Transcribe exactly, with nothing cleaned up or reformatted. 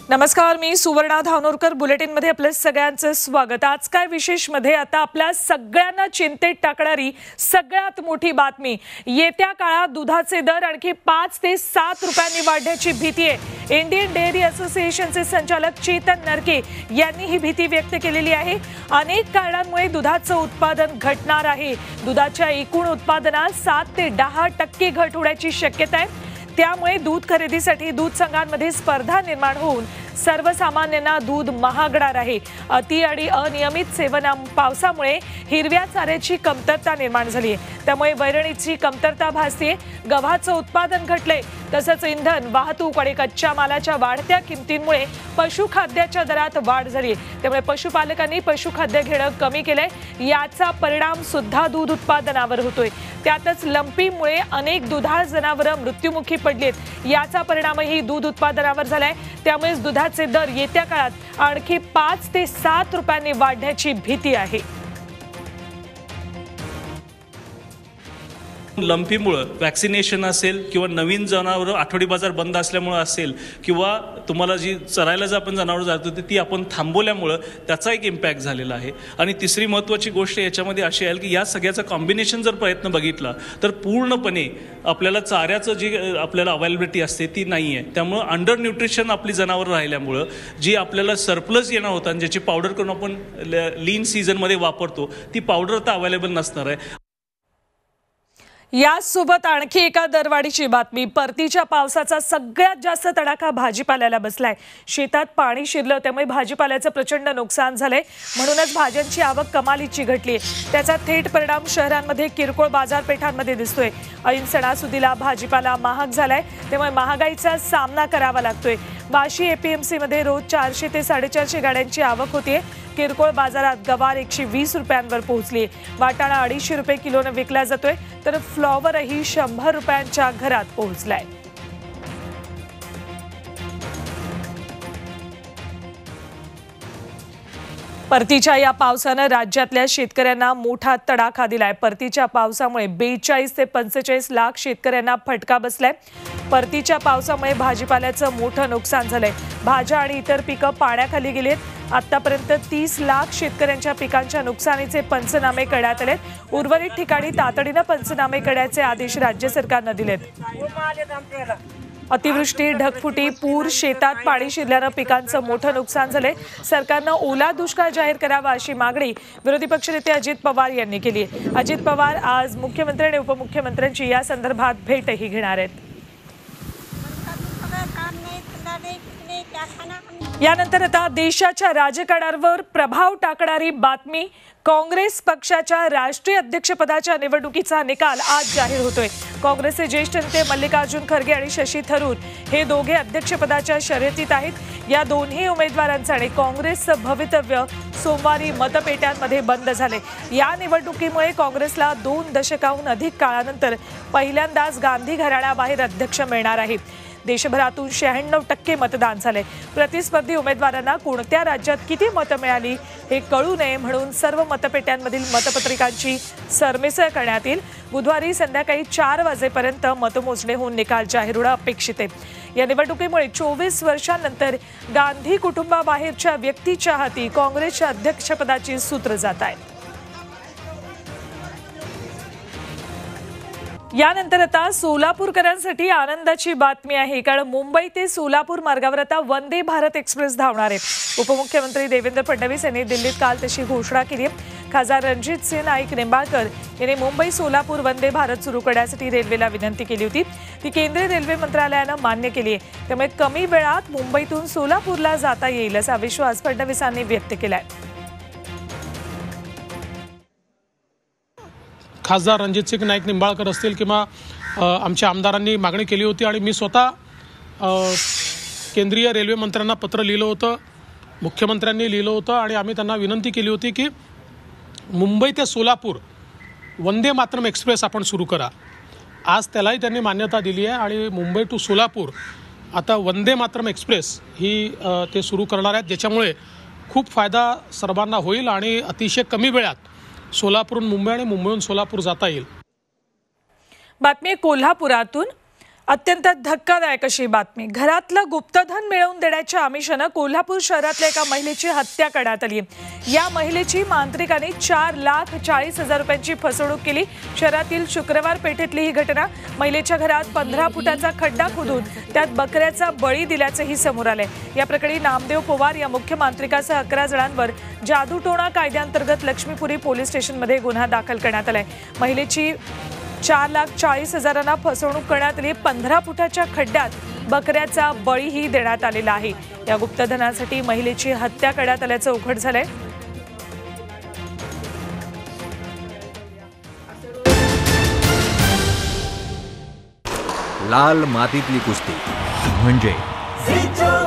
नमस्कार, मी सुवर्णा धानोरकर. बुलेटिन मध्ये आपल्या सगळ्यांचं स्वागत. आज काय विशेष मध्ये आता आपल्या सगळ्यांना चिंतेत टाकणारी सगळ्यात मोठी बातमी. येत्या काळात दुधाचे दर आणखी पाच ते सात रुपयांनी वाढण्याची भीती आहे. इंडियन डेअरी असोसिएशनचे संचालक चेतन नरके यांनी ही भीती व्यक्त केलेली आहे. अनेक कारणांमुळे दुधाचं उत्पादन घटणार आहे. दुधाच्या एकूण उत्पादनात सात ते दहा टक्के घट होण्याची शक्यता आहे. त्यामुळे दूध खरेदीसाठी दूध संघांमध्ये स्पर्धा निर्माण होऊन सर्वसामान्यांना दूध महागणार आहे. अति आणि अनियमित सेवना पावसामुळे हिरव्या चाऱ्याची कमतरता निर्माण झाली आहे. त्यामुळे वैरणीची कमतरता भासते. गव्हाचं उत्पादन घटले. तसंच इंधन, वाहतूक आणि कच्च्या मालाच्या वाढत्या किमतींमुळे पशुखाद्याच्या दरात वाढ झाली आहे. त्यामुळे पशुपालकांनी पशुखाद्य घेणं कमी केलंय. याचा परिणाम सुद्धा दूध उत्पादनावर होतोय. त्यातच लंपीमुळे अनेक दुधाळ जनावरं मृत्युमुखी पडलीत. याचा परिणामही दूध उत्पादनावर झालाय. त्यामुळे दुधाचे दर येत्या काळात आणखी पाच ते सात रुपयांनी वाढण्याची भीती आहे. लंपीमुळे वॅक्सिनेशन असेल किंवा नवीन जनावरं आठवडी बाजार बंद असल्यामुळे असेल किंवा तुम्हाला जी चरायला जर आपण जनावरं जात होती ती आपण थांबवल्यामुळं त्याचा एक इम्पॅक्ट झालेला आहे. आणि तिसरी महत्त्वाची गोष्ट याच्यामध्ये अशी आहे की या सगळ्याचा कॉम्बिनेशन जर प्रयत्न बघितला तर पूर्णपणे आपल्याला चाऱ्याचं जी आपल्याला अवेलेबिलिटी असते ती नाही आहे. त्यामुळं अंडर न्यूट्रिशन आपली जनावरं राहिल्यामुळं जी आपल्याला सरप्लस येणं होतं आणि ज्याची पावडर करून आपण लीन सीझनमध्ये वापरतो ती पावडर आता अवेलेबल नसणार आहे. यासोबत आणखी एका दरवाढीची बातमी. परतीच्या पावसाचा सगळ्यात जास्त तडाखा भाजीपाल्याला बसलाय. शेतात पाणी शिरलं त्यामुळे भाजीपाल्याचं प्रचंड नुकसान झालंय. म्हणूनच भाज्यांची आवक कमालीची घटली. त्याचा थेट परिणाम शहरांमध्ये किरकोळ बाजारपेठांमध्ये दिसतोय. ऐन सणासुदीला भाजीपाला महाग झालाय. त्यामुळे महागाईचा सामना करावा लागतोय. वाशी एपीएमसी मध्ये रोज चारशे ते साडेचारशे गाड्यांची आवक होतीये. किरकोळ बाजारात गवार एकशे वीस रुपयांवर पोहोचली. वाटाणा अडीचशे रुपये किलोने विकला जातोय तर फ्लॉवरही शंभर रुपयांच्या घरात पोहोचलाय. परतीच्या या पावसानं राज्यातल्या शेतकऱ्यांना मोठा तडाखा दिलाय. परतीच्या पावसामुळे बेचाळीस ते पंचेचाळीस लाख शेतकऱ्यांना फटका बसलाय. परतीच्या पावसामुळे भाजीपाल्याचं मोठं नुकसान झालंय. भाज्या आणि इतर पिकं पाण्याखाली गेलीत. आतापर्यंत तीस लाख शेतकऱ्यांच्या पिकांच्या नुकसानीचे पंचनामे करण्यात आले. उर्वरित ठिकाणी तातडीनं पंचनामे करण्याचे आदेश राज्य सरकारनं दिलेत. अतिवृष्टी, ढगफुटी, पूर, शेतात पाणी शिरल्यानं पिकांचं मोठं नुकसान झालंय. सरकारनं ओला दुष्काळ जाहीर करावा अशी मागणी विरोधी पक्षनेते अजित पवार यांनी केली आहे. अजित पवार आज मुख्यमंत्री आणि उपमुख्यमंत्र्यांची या संदर्भात भेटही घेणार आहेत. यानंतर आता देशाच्या राजकारणावर प्रभाव टाकणारी बातमी. काँग्रेस पक्षाच्या राष्ट्रीय अध्यक्षपदाच्या निवडणुकीचा निकाल आज जाहीर होतोय. काँग्रेसचे ज्येष्ठ नेते मल्लिकार्जुन खरगे आणि शशी थरूर हे दोघे अध्यक्षपदाच्या शर्यतीत आहेत. या दोन्ही उमेदवारांचं आणि काँग्रेसचं भवितव्य सोमवारी मतपेट्यांमध्ये बंद झाले. या निवडणुकीमुळे काँग्रेसला दोन दशकाहून अधिक काळानंतर पहिल्यांदाच गांधी घराण्याबाहेर अध्यक्ष मिळणार आहे. देशभरातून शहाण्णव टक्के मतदान झाले. प्रतिस्पर्धी उमेदवारांना कोणत्या राज्यात किती मतं मिळाली हे कळू नये म्हणून सर्व मतपेट्यांमधील मतपत्रिकांची सरमिसळ करण्यात येईल. बुधवारी संध्याकाळी चार वाजेपर्यंत मतमोजणी होऊन निकाल जाहीर होणं अपेक्षित आहे. या निवडणुकीमुळे चोवीस वर्षांनंतर गांधी कुटुंबाबाहेरच्या व्यक्तीच्या हाती काँग्रेसच्या अध्यक्षपदाची सूत्र जात आहेत. यानंतर आता सोलापूरकरांसाठी आनंदाची बातमी आहे. कारण मुंबई ते सोलापूर मार्गावर आता वंदे भारत एक्सप्रेस धावणार आहे. उपमुख्यमंत्री देवेंद्र फडणवीस यांनी दिल्लीत काल तशी घोषणा केली. खासदार रणजित सिंह नाईक निंबाळकर यांनी मुंबई सोलापूर वंदे भारत सुरू करण्यासाठी रेल्वेला विनंती केली होती. ती केंद्रीय रेल्वे मंत्रालयानं मान्य केली आहे. त्यामुळे कमी वेळात मुंबईतून सोलापूरला जाता येईल असा विश्वास फडणवीसांनी व्यक्त केलाय. खासदार रणजितसिंह नाईक निंबाळकर असतील किंवा आमच्या आमदारांनी मागणी केली होती आणि मी स्वतः केंद्रीय रेल्वे मंत्र्यांना पत्र लिहिलं होतं, मुख्यमंत्र्यांनी लिहिलं होतं आणि आम्ही त्यांना विनंती केली होती की मुंबई ते सोलापूर वंदे मातरम एक्सप्रेस आपण सुरू करा. आज त्यालाही त्यांनी मान्यता दिली आहे आणि मुंबई टू सोलापूर आता वंदे मातरम एक्सप्रेस ही ते सुरू करणार आहेत. ज्याच्यामुळे खूप फायदा सर्वांना होईल आणि अतिशय कमी वेळात सोलापूरहून मुंबई आणि मुंबईहून सोलापूर जाता येईल. बातमी कोल्हापुरातून. अत्यंत धक्कादायक अशी बातमी. घरातलं गुप्तधन मिळवून देण्याच्या आमिषानं कोल्हापूर शहरातल्या एका महिलेची हत्या करण्यात आली. या महिलेची मांत्रिकाने चार लाख चाळीस हजार रुपयांची फसवणूक केली. शहरातील शुक्रवार पेठेतली ही घटना. महिलेच्या घरात पंधरा फुटाचा खड्डा खोदून त्यात बकऱ्याचा बळी दिल्याचंही समोर आलंय. या प्रकरणी नामदेव पवार या मुख्य मांत्रिकासह अकरा जणांवर जादूटोणा कायद्याअंतर्गत लक्ष्मीपुरी पोलीस स्टेशनमध्ये गुन्हा दाखल करण्यात आलाय. महिलेची चार लाख चाळीस हजारांना फसवणूक करण्यात आली. पंधरा फुटाच्या खड्ड्यात बकऱ्याचा बळीही देण्यात आलेला आहे. या गुप्तधनासाठी महिलेची हत्या करण्यात आल्याचं उघड झालंय. लाल मातीतली कुस्ती म्हणजे